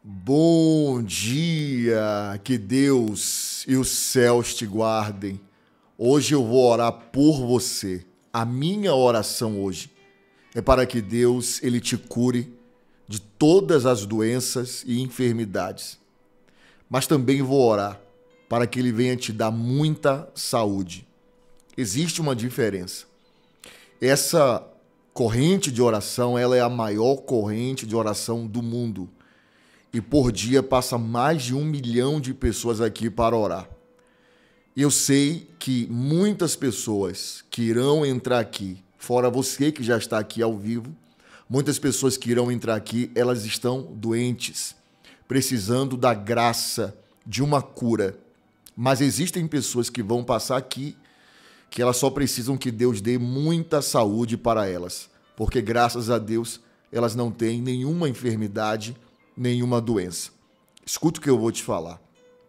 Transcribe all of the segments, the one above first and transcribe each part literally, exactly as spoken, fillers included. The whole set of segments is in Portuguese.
Bom dia, que Deus e os céus te guardem. Hoje eu vou orar por você. A minha oração hoje é para que Deus ele te cure de todas as doenças e enfermidades. Mas também vou orar para que ele venha te dar muita saúde. Existe uma diferença. Essa corrente de oração, ela é a maior corrente de oração do mundo. E por dia passa mais de um milhão de pessoas aqui para orar. E eu sei que muitas pessoas que irão entrar aqui, fora você que já está aqui ao vivo, muitas pessoas que irão entrar aqui, elas estão doentes, precisando da graça de uma cura. Mas existem pessoas que vão passar aqui, que elas só precisam que Deus dê muita saúde para elas, porque graças a Deus elas não têm nenhuma enfermidade, nenhuma doença. Escuta o que eu vou te falar.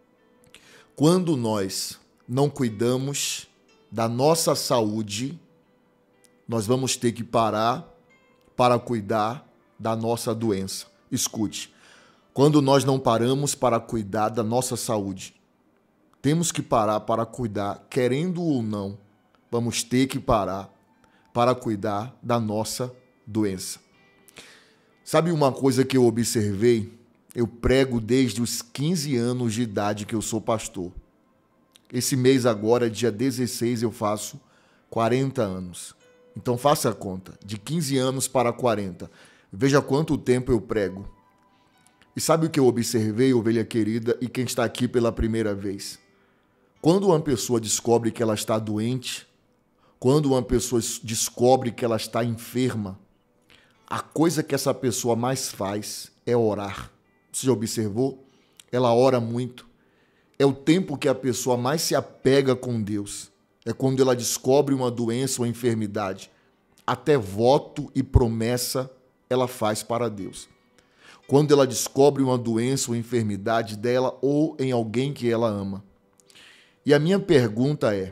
Quando nós não cuidamos da nossa saúde, nós vamos ter que parar para cuidar da nossa doença. Escute, quando nós não paramos para cuidar da nossa saúde, temos que parar para cuidar, querendo ou não, vamos ter que parar para cuidar da nossa doença. Sabe uma coisa que eu observei? Eu prego desde os quinze anos de idade que eu sou pastor. Esse mês agora, dia dezesseis, eu faço quarenta anos. Então faça a conta, de quinze anos para quarenta. Veja quanto tempo eu prego. E sabe o que eu observei, ovelha querida, e quem está aqui pela primeira vez? Quando uma pessoa descobre que ela está doente, quando uma pessoa descobre que ela está enferma, a coisa que essa pessoa mais faz é orar. Você já observou? Ela ora muito. É o tempo que a pessoa mais se apega com Deus. É quando ela descobre uma doença ou enfermidade. Até voto e promessa ela faz para Deus. Quando ela descobre uma doença ou enfermidade dela ou em alguém que ela ama. E a minha pergunta é,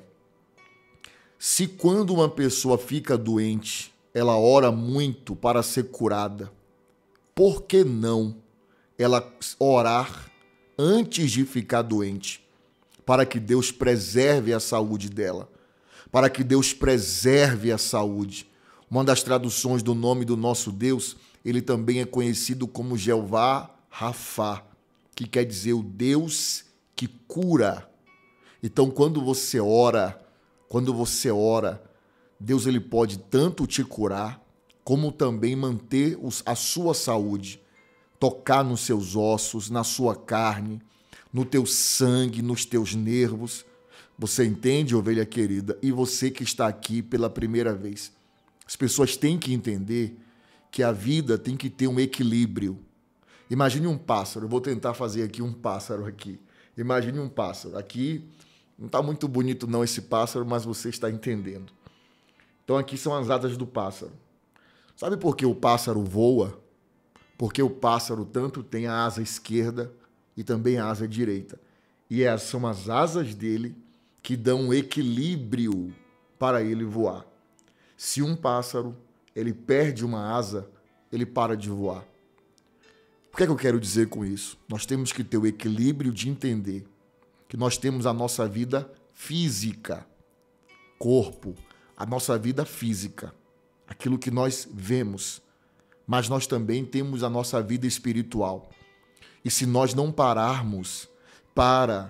se quando uma pessoa fica doente, ela ora muito para ser curada, por que não ela orar antes de ficar doente, para que Deus preserve a saúde dela, para que Deus preserve a saúde? Uma das traduções do nome do nosso Deus, ele também é conhecido como Jeová Rafá, que quer dizer o Deus que cura. Então, quando você ora, quando você ora, Deus ele pode tanto te curar, como também manter a sua saúde, tocar nos seus ossos, na sua carne, no teu sangue, nos teus nervos. Você entende, ovelha querida? E você que está aqui pela primeira vez. As pessoas têm que entender que a vida tem que ter um equilíbrio. Imagine um pássaro, eu vou tentar fazer aqui um pássaro aqui. Imagine um pássaro. Aqui não está muito bonito não esse pássaro, mas você está entendendo. Então aqui são as asas do pássaro. Sabe por que o pássaro voa? Porque o pássaro tanto tem a asa esquerda e também a asa direita. E essas são as asas dele que dão um equilíbrio para ele voar. Se um pássaro ele perde uma asa, ele para de voar. O que é que eu quero dizer com isso? Nós temos que ter o equilíbrio de entender que nós temos a nossa vida física, corpo, a nossa vida física, aquilo que nós vemos, mas nós também temos a nossa vida espiritual. E se nós não pararmos para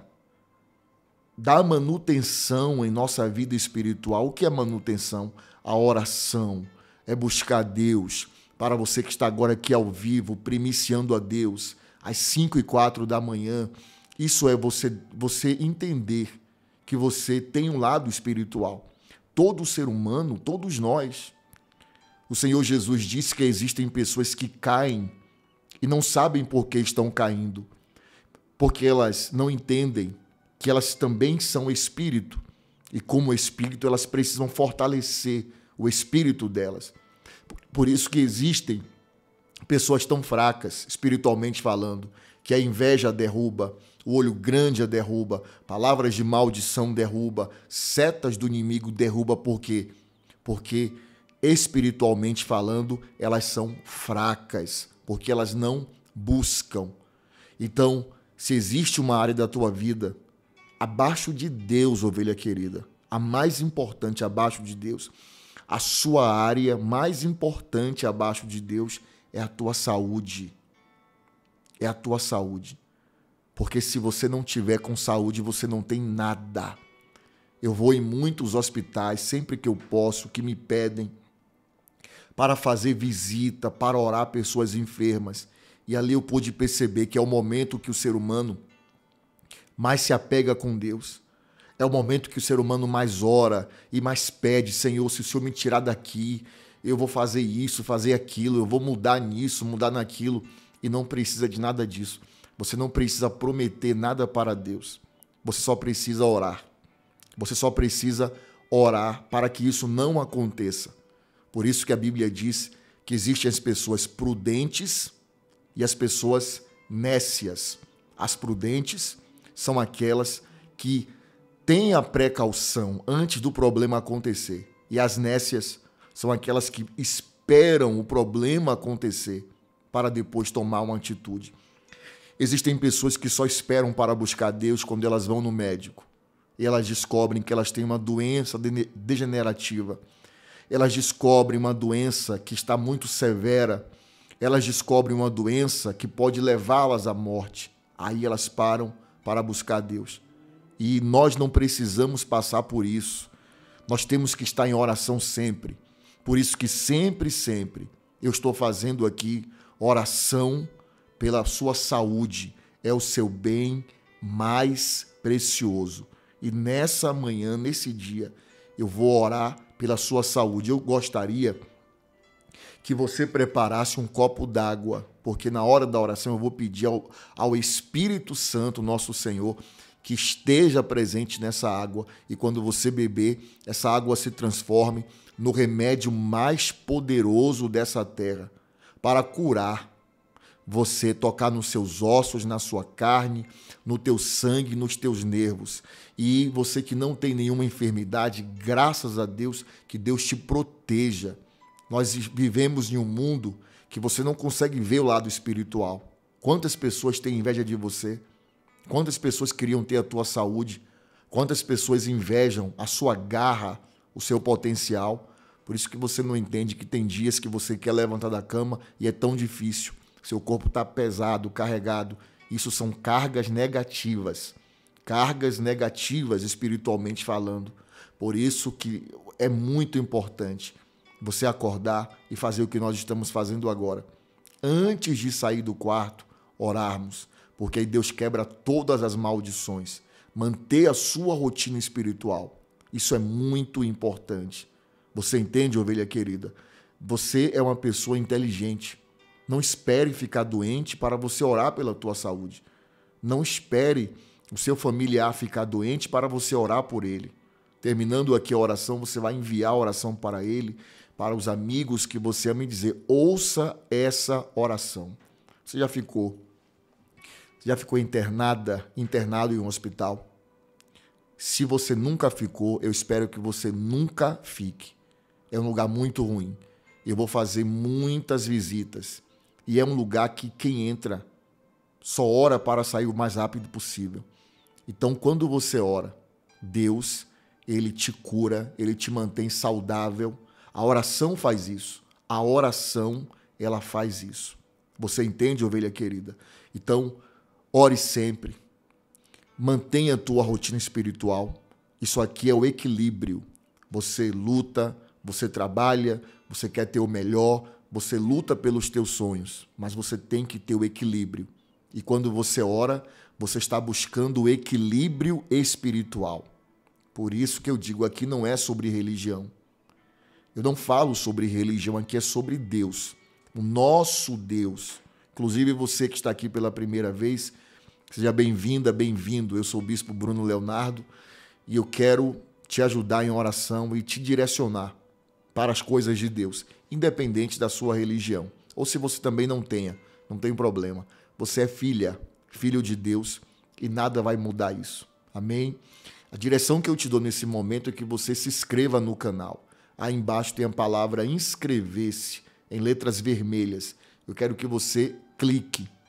dar manutenção em nossa vida espiritual, o que é manutenção? A oração, é buscar Deus. Para você que está agora aqui ao vivo, primiciando a Deus, às cinco e quatro da manhã, isso é você, você entender que você tem um lado espiritual. Todo ser humano, todos nós. O Senhor Jesus disse que existem pessoas que caem e não sabem por que estão caindo, porque elas não entendem que elas também são espírito e como espírito elas precisam fortalecer o espírito delas. Por isso que existem pessoas tão fracas, espiritualmente falando, que a inveja derruba, o olho grande a derruba, palavras de maldição derruba, setas do inimigo derruba. Por quê? Porque espiritualmente falando, elas são fracas, porque elas não buscam. Então, se existe uma área da tua vida abaixo de Deus, ovelha querida, a mais importante abaixo de Deus, a sua área mais importante abaixo de Deus é a tua saúde. É a tua saúde. Porque se você não tiver com saúde, você não tem nada. Eu vou em muitos hospitais, sempre que eu posso, que me pedem para fazer visita, para orar pessoas enfermas. E ali eu pude perceber que é o momento que o ser humano mais se apega com Deus. É o momento que o ser humano mais ora e mais pede: Senhor, se o Senhor me tirar daqui, eu vou fazer isso, fazer aquilo, eu vou mudar nisso, mudar naquilo. E não precisa de nada disso. Você não precisa prometer nada para Deus. Você só precisa orar. Você só precisa orar para que isso não aconteça. Por isso que a Bíblia diz que existem as pessoas prudentes e as pessoas nécias. As prudentes são aquelas que têm a precaução antes do problema acontecer. E as nécias são aquelas que esperam o problema acontecer para depois tomar uma atitude. Existem pessoas que só esperam para buscar Deus quando elas vão no médico. E elas descobrem que elas têm uma doença degenerativa. Elas descobrem uma doença que está muito severa. Elas descobrem uma doença que pode levá-las à morte. Aí elas param para buscar Deus. E nós não precisamos passar por isso. Nós temos que estar em oração sempre. Por isso que sempre, sempre eu estou fazendo aqui oração pela sua saúde. É o seu bem mais precioso. E nessa manhã, nesse dia, eu vou orar pela sua saúde. Eu gostaria que você preparasse um copo d'água, porque na hora da oração eu vou pedir ao, ao Espírito Santo, nosso Senhor, que esteja presente nessa água, e quando você beber, essa água se transforme no remédio mais poderoso dessa terra, para curar você, tocar nos seus ossos, na sua carne, no teu sangue, nos teus nervos. E você que não tem nenhuma enfermidade, graças a Deus, que Deus te proteja. Nós vivemos em um mundo que você não consegue ver o lado espiritual. Quantas pessoas têm inveja de você? Quantas pessoas queriam ter a tua saúde? Quantas pessoas invejam a sua garra, o seu potencial? Por isso que você não entende que tem dias que você quer levantar da cama e é tão difícil. Seu corpo está pesado, carregado. Isso são cargas negativas. Cargas negativas espiritualmente falando. Por isso que é muito importante você acordar e fazer o que nós estamos fazendo agora. Antes de sair do quarto, orarmos. Porque aí Deus quebra todas as maldições. Manter a sua rotina espiritual. Isso é muito importante. Você entende, ovelha querida? Você é uma pessoa inteligente. Não espere ficar doente para você orar pela tua saúde. Não espere o seu familiar ficar doente para você orar por ele. Terminando aqui a oração, você vai enviar a oração para ele, para os amigos que você ama e dizer: ouça essa oração. Você já ficou, você já ficou internada, internado em um hospital? Se você nunca ficou, eu espero que você nunca fique. É um lugar muito ruim. Eu vou fazer muitas visitas. E é um lugar que quem entra só ora para sair o mais rápido possível. Então, quando você ora, Deus, Ele te cura, Ele te mantém saudável. A oração faz isso. A oração, ela faz isso. Você entende, ovelha querida? Então, ore sempre. Mantenha a tua rotina espiritual. Isso aqui é o equilíbrio. Você luta, você trabalha, você quer ter o melhor, você luta pelos teus sonhos, mas você tem que ter o equilíbrio. E quando você ora, você está buscando o equilíbrio espiritual. Por isso que eu digo, aqui não é sobre religião. Eu não falo sobre religião, aqui é sobre Deus. O nosso Deus. Inclusive você que está aqui pela primeira vez, seja bem-vinda, bem-vindo. Eu sou o Bispo Bruno Leonardo e eu quero te ajudar em oração e te direcionar para as coisas de Deus, independente da sua religião. Ou se você também não tenha, não tem problema. Você é filha, filho de Deus e nada vai mudar isso. Amém? A direção que eu te dou nesse momento é que você se inscreva no canal. Aí embaixo tem a palavra inscrever-se em letras vermelhas. Eu quero que você clique.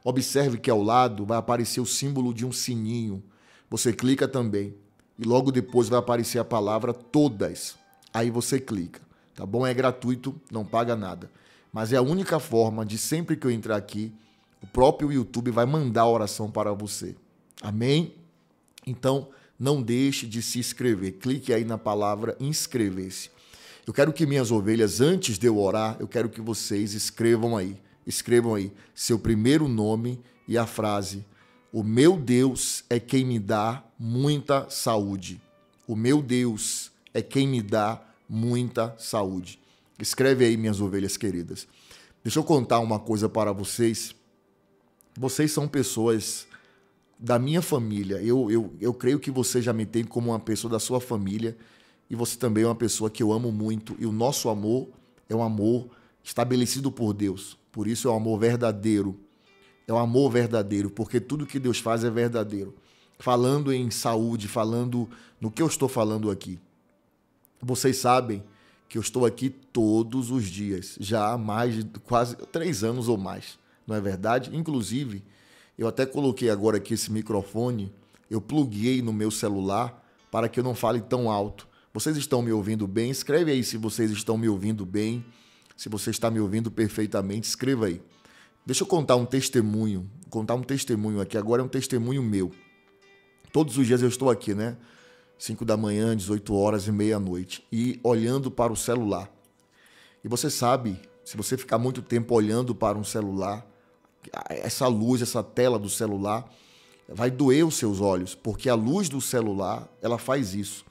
Observe que ao lado vai aparecer o símbolo de um sininho. Você clica também. E logo depois vai aparecer a palavra todas. Aí você clica. Tá bom? É gratuito, não paga nada. Mas é a única forma de sempre que eu entrar aqui, o próprio YouTube vai mandar a oração para você. Amém? Então, não deixe de se inscrever. Clique aí na palavra inscrever-se. Eu quero que minhas ovelhas, antes de eu orar, eu quero que vocês escrevam aí. Escrevam aí seu primeiro nome e a frase: o meu Deus é quem me dá muita saúde. O meu Deus é quem me dá muita saúde. Escreve aí, minhas ovelhas queridas. Deixa eu contar uma coisa para vocês. Vocês são pessoas da minha família. Eu, eu, eu creio que você já me tem como uma pessoa da sua família e você também é uma pessoa que eu amo muito. E o nosso amor é um amor estabelecido por Deus. Por isso é um amor verdadeiro. É um amor verdadeiro, porque tudo que Deus faz é verdadeiro. Falando em saúde, falando no que eu estou falando aqui. Vocês sabem que eu estou aqui todos os dias, já há mais de quase três anos ou mais, não é verdade? Inclusive, eu até coloquei agora aqui esse microfone, eu pluguei no meu celular para que eu não fale tão alto. Vocês estão me ouvindo bem? Escreve aí se vocês estão me ouvindo bem, se você está me ouvindo perfeitamente, escreva aí. Deixa eu contar um testemunho, contar um testemunho aqui, agora é um testemunho meu. Todos os dias eu estou aqui, né? cinco da manhã, dezoito horas e meia-noite, e olhando para o celular. E você sabe, se você ficar muito tempo olhando para um celular, essa luz, essa tela do celular, vai doer os seus olhos, porque a luz do celular, ela faz isso.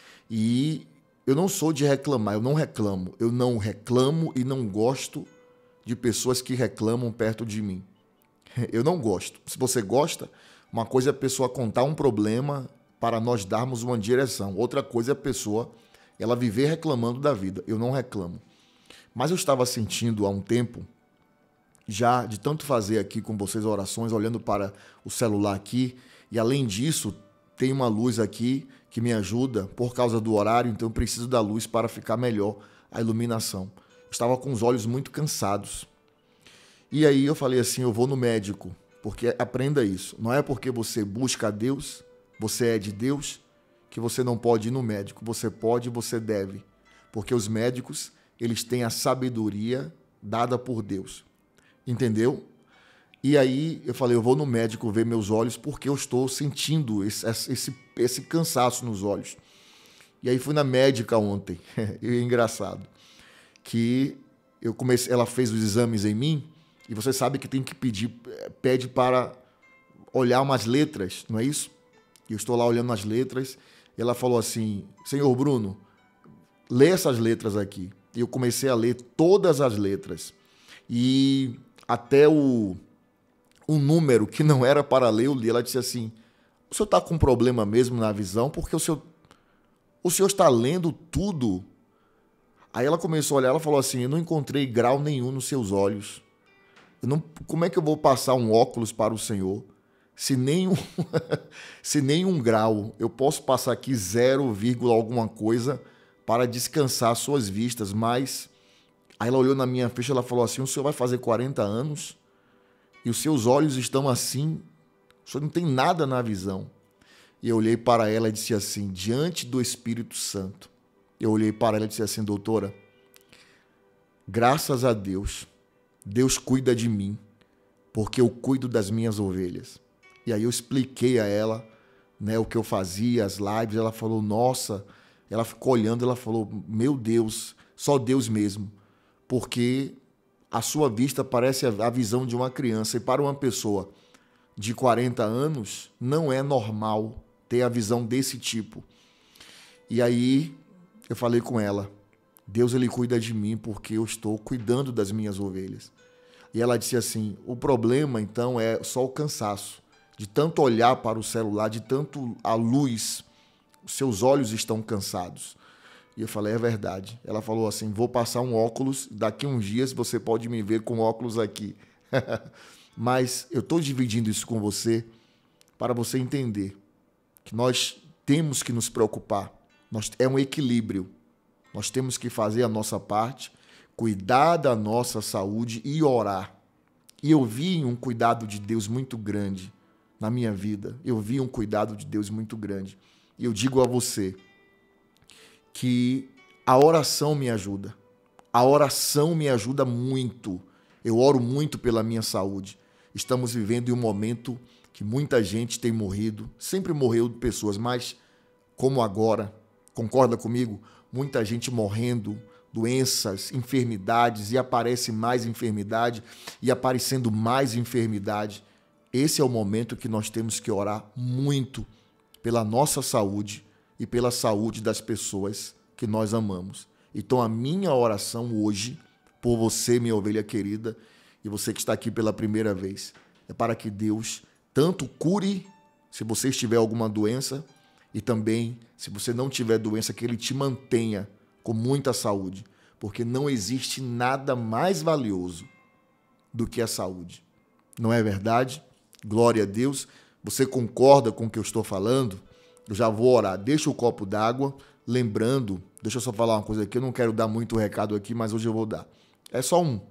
E eu não sou de reclamar, eu não reclamo. Eu não reclamo e não gosto de pessoas que reclamam perto de mim. Eu não gosto. Se você gosta, uma coisa é a pessoa contar um problema para nós darmos uma direção. Outra coisa é a pessoa, ela viver reclamando da vida. Eu não reclamo. Mas eu estava sentindo há um tempo, já de tanto fazer aqui com vocês orações, olhando para o celular aqui, e além disso, tem uma luz aqui que me ajuda por causa do horário, então eu preciso da luz para ficar melhor a iluminação. Estava com os olhos muito cansados. E aí eu falei assim, eu vou no médico, porque aprenda isso. Não é porque você busca a Deus, você é de Deus, que você não pode ir no médico. Você pode e você deve. Porque os médicos, eles têm a sabedoria dada por Deus. Entendeu? E aí eu falei, eu vou no médico ver meus olhos porque eu estou sentindo esse, esse, esse cansaço nos olhos. E aí fui na médica ontem. E é engraçado. Que eu comecei, ela fez os exames em mim e você sabe que tem que pedir, pede para olhar umas letras, não é isso? Eu estou lá olhando as letras, e ela falou assim, senhor Bruno, lê essas letras aqui. E eu comecei a ler todas as letras. E até o, o número que não era para ler, eu li. Ela disse assim, o senhor está com problema mesmo na visão? Porque o senhor, o senhor está lendo tudo. Aí ela começou a olhar, ela falou assim, eu não encontrei grau nenhum nos seus olhos. Eu não, como é que eu vou passar um óculos para o senhor? Se nem um, se nem um grau, eu posso passar aqui zero, alguma coisa para descansar suas vistas, mas aí ela olhou na minha ficha e ela falou assim, o senhor vai fazer quarenta anos e os seus olhos estão assim, o senhor não tem nada na visão. E eu olhei para ela e disse assim, diante do Espírito Santo, eu olhei para ela e disse assim, doutora, graças a Deus, Deus cuida de mim, porque eu cuido das minhas ovelhas. E aí eu expliquei a ela, né, o que eu fazia, as lives, ela falou, nossa, ela ficou olhando, ela falou, meu Deus, só Deus mesmo, porque a sua vista parece a visão de uma criança, e para uma pessoa de quarenta anos, não é normal ter a visão desse tipo. E aí eu falei com ela, Deus ele cuida de mim porque eu estou cuidando das minhas ovelhas. E ela disse assim, o problema então é só o cansaço. De tanto olhar para o celular, de tanto a luz, os seus olhos estão cansados. E eu falei, é verdade. Ela falou assim, vou passar um óculos, daqui a uns dias você pode me ver com óculos aqui. Mas eu estou dividindo isso com você para você entender que nós temos que nos preocupar. Nós, é um equilíbrio. Nós temos que fazer a nossa parte, cuidar da nossa saúde e orar. E eu vi um cuidado de Deus muito grande na minha vida. Eu vi um cuidado de Deus muito grande. E eu digo a você que a oração me ajuda. A oração me ajuda muito. Eu oro muito pela minha saúde. Estamos vivendo em um momento que muita gente tem morrido. Sempre morreu pessoas, mas como agora, concorda comigo? Muita gente morrendo, doenças, enfermidades, e aparece mais enfermidade, e aparecendo mais enfermidade. Esse é o momento que nós temos que orar muito pela nossa saúde e pela saúde das pessoas que nós amamos. Então a minha oração hoje, por você, minha ovelha querida, e você que está aqui pela primeira vez, é para que Deus tanto cure, se você estiver alguma doença, e também, se você não tiver doença, que Ele te mantenha com muita saúde, porque não existe nada mais valioso do que a saúde. Não é verdade? Glória a Deus. Você concorda com o que eu estou falando? Eu já vou orar. Deixa o copo d'água, lembrando, deixa eu só falar uma coisa aqui, eu não quero dar muito recado aqui, mas hoje eu vou dar. É só um.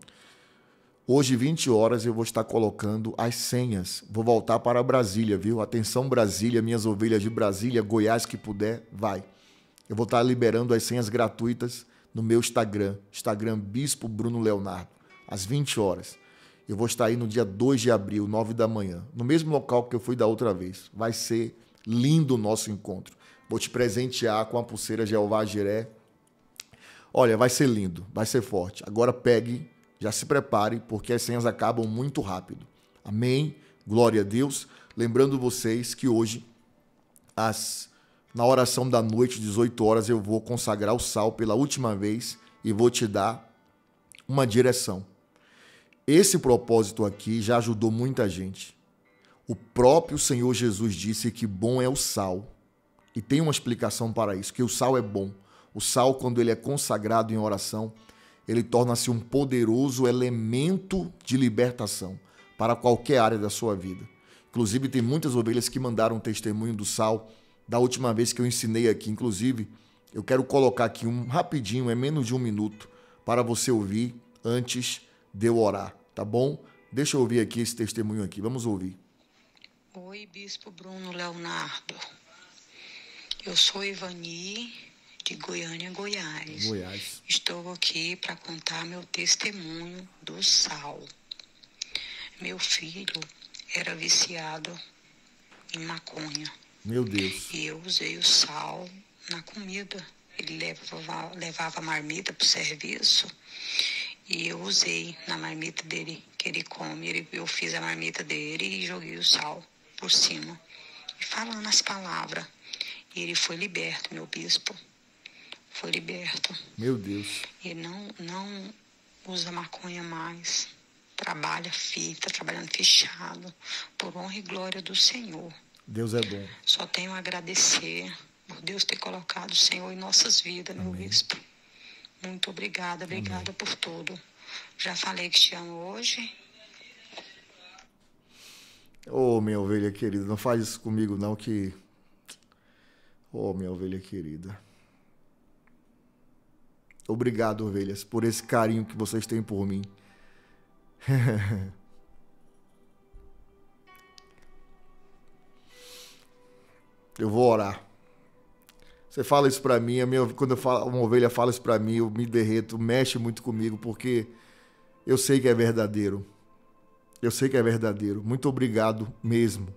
Hoje, vinte horas, eu vou estar colocando as senhas. Vou voltar para Brasília, viu? Atenção, Brasília, minhas ovelhas de Brasília, Goiás, que puder, vai. Eu vou estar liberando as senhas gratuitas no meu Instagram, Instagram Bispo Bruno Leonardo, às vinte horas. Eu vou estar aí no dia dois de abril, nove da manhã, no mesmo local que eu fui da outra vez. Vai ser lindo o nosso encontro. Vou te presentear com a pulseira Jeová Jiré. Olha, vai ser lindo, vai ser forte. Agora pegue, já se prepare, porque as senhas acabam muito rápido. Amém? Glória a Deus. Lembrando vocês que hoje, às, na oração da noite, dezoito horas, eu vou consagrar o sal pela última vez e vou te dar uma direção. Esse propósito aqui já ajudou muita gente. O próprio Senhor Jesus disse que bom é o sal. E tem uma explicação para isso, que o sal é bom. O sal, quando ele é consagrado em oração, ele torna-se um poderoso elemento de libertação para qualquer área da sua vida. Inclusive, tem muitas ovelhas que mandaram testemunho do sal da última vez que eu ensinei aqui. Inclusive, eu quero colocar aqui um rapidinho, é menos de um minuto, para você ouvir antes de eu orar, tá bom? Deixa eu ouvir aqui esse testemunho aqui, vamos ouvir. Oi, Bispo Bruno Leonardo. Eu sou Ivani, de Goiânia, Goiás. Goiás. Estou aqui para contar meu testemunho do sal. Meu filho era viciado em maconha. Meu Deus. E eu usei o sal na comida. Ele levava, levava marmita para o serviço e eu usei na marmita dele, que ele come. Ele, eu fiz a marmita dele e joguei o sal por cima. E falando as palavras. E ele foi liberto, meu bispo. Foi liberto. Meu Deus. Ele não, não usa maconha mais. Trabalha, está trabalhando fechado. Por honra e glória do Senhor. Deus é bom. Só tenho a agradecer por Deus ter colocado o Senhor em nossas vidas, meu Amém. bispo. Muito obrigada, obrigada Amém. por tudo. Já falei que te amo hoje. Ô, oh, minha ovelha querida, não faz isso comigo não que... Ô, oh, minha ovelha querida. Obrigado, ovelhas, por esse carinho que vocês têm por mim. Eu vou orar. Você fala isso pra mim, a minha, quando eu falo, uma ovelha fala isso pra mim, eu me derreto, mexe muito comigo, porque eu sei que é verdadeiro. Eu sei que é verdadeiro. Muito obrigado mesmo.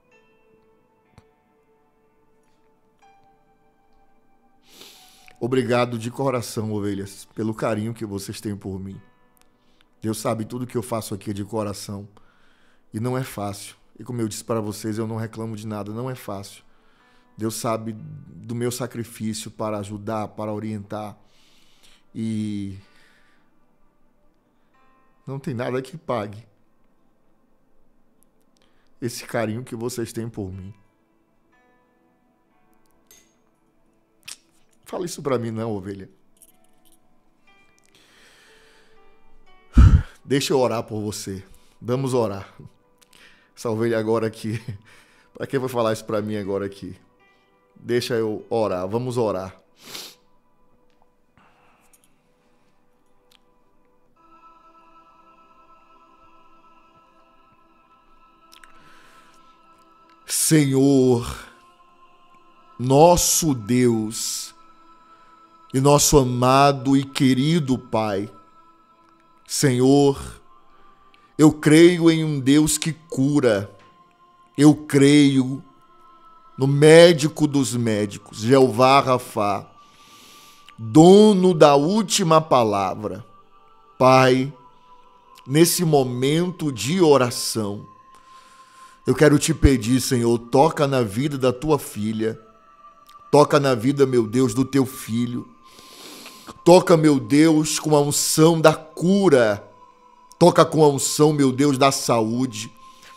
Obrigado de coração, ovelhas, pelo carinho que vocês têm por mim. Deus sabe tudo que eu faço aqui de coração. E não é fácil. E como eu disse para vocês, eu não reclamo de nada, não é fácil. Deus sabe do meu sacrifício para ajudar, para orientar. E não tem nada que pague esse carinho que vocês têm por mim. Fala isso pra mim não, ovelha. Deixa eu orar por você. Vamos orar. Essa ovelha agora aqui. Pra quem vai falar isso pra mim agora aqui? Deixa eu orar. Vamos orar. Senhor, nosso Deus e nosso amado e querido Pai, Senhor, eu creio em um Deus que cura, eu creio no médico dos médicos, Jeová Rafá, dono da última palavra. Pai, nesse momento de oração, eu quero te pedir, Senhor, toca na vida da tua filha, toca na vida, meu Deus, do teu filho, toca, meu Deus, com a unção da cura, toca com a unção, meu Deus, da saúde,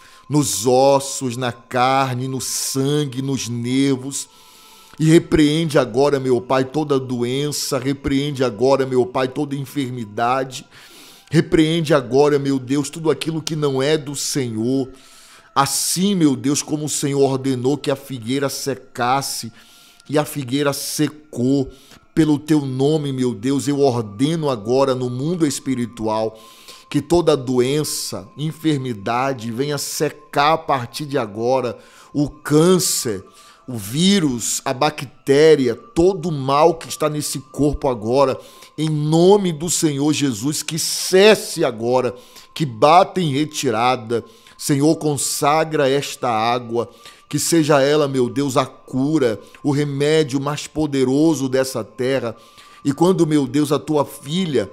nos ossos, na carne, no sangue, nos nervos. E repreende agora, meu Pai, toda doença, repreende agora, meu Pai, toda enfermidade, repreende agora, meu Deus, tudo aquilo que não é do Senhor. Assim, meu Deus, como o Senhor ordenou que a figueira secasse, e a figueira secou, pelo teu nome, meu Deus, eu ordeno agora no mundo espiritual que toda doença, enfermidade venha secar a partir de agora, o câncer, o vírus, a bactéria, todo o mal que está nesse corpo agora, em nome do Senhor Jesus, que cesse agora, que bata em retirada. Senhor, consagra esta água, que seja ela, meu Deus, a cura, o remédio mais poderoso dessa terra. E quando, meu Deus, a tua filha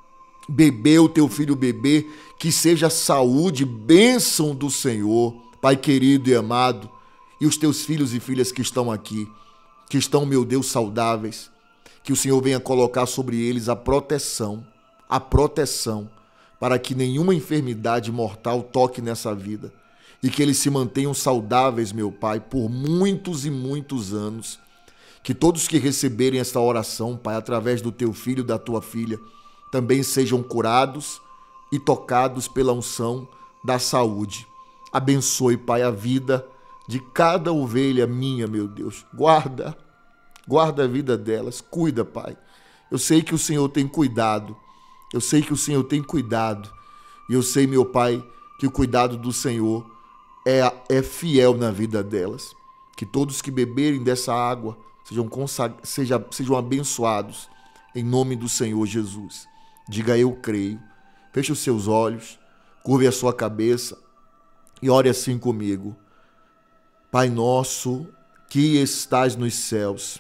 beber, o teu filho beber, que seja saúde, bênção do Senhor, Pai querido e amado, e os teus filhos e filhas que estão aqui, que estão, meu Deus, saudáveis, que o Senhor venha colocar sobre eles a proteção, a proteção, para que nenhuma enfermidade mortal toque nessa vida, e que eles se mantenham saudáveis, meu Pai, por muitos e muitos anos. Que todos que receberem esta oração, Pai, através do teu filho e da tua filha, também sejam curados e tocados pela unção da saúde. Abençoe, Pai, a vida de cada ovelha minha, meu Deus. Guarda, guarda a vida delas, cuida, Pai. Eu sei que o Senhor tem cuidado, eu sei que o Senhor tem cuidado, e eu sei, meu Pai, que o cuidado do Senhor é, é fiel na vida delas. Que todos que beberem dessa água sejam, consag... sejam, sejam abençoados, em nome do Senhor Jesus. Diga, eu creio. Feche os seus olhos, curve a sua cabeça e ore assim comigo. Pai nosso, que estás nos céus,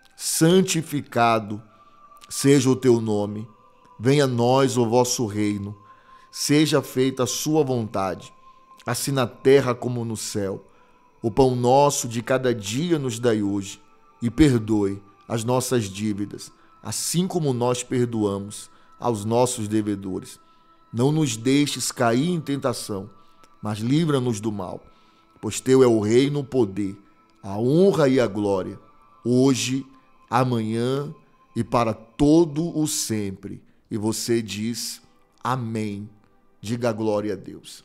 santificado seja o teu nome. Venha a nós o vosso reino. Seja feita a sua vontade, assim na terra como no céu. O pão nosso de cada dia nos dai hoje, e perdoe as nossas dívidas, assim como nós perdoamos aos nossos devedores. Não nos deixes cair em tentação, mas livra-nos do mal, pois teu é o reino, o poder, a honra e a glória, hoje, amanhã e para todo o sempre. E você diz amém. Diga glória a Deus.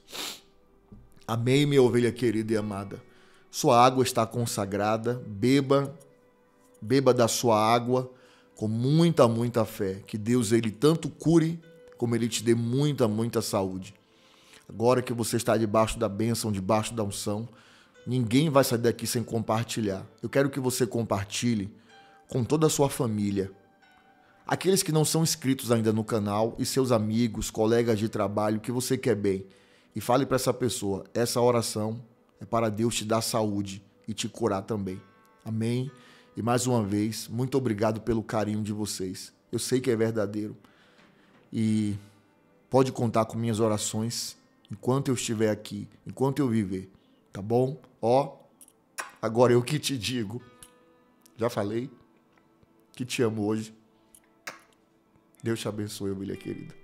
Amém, minha ovelha querida e amada. Sua água está consagrada, beba, beba da sua água com muita, muita fé. Que Deus, ele tanto cure, como ele te dê muita, muita saúde. Agora que você está debaixo da bênção, debaixo da unção, ninguém vai sair daqui sem compartilhar. Eu quero que você compartilhe com toda a sua família. Aqueles que não são inscritos ainda no canal e seus amigos, colegas de trabalho que você quer bem. E fale para essa pessoa, essa oração é para Deus te dar saúde e te curar também. Amém? E mais uma vez, muito obrigado pelo carinho de vocês. Eu sei que é verdadeiro. E pode contar com minhas orações enquanto eu estiver aqui, enquanto eu viver. Tá bom? Ó, agora eu que te digo. Já falei que te amo hoje. Deus te abençoe, ovelha querida.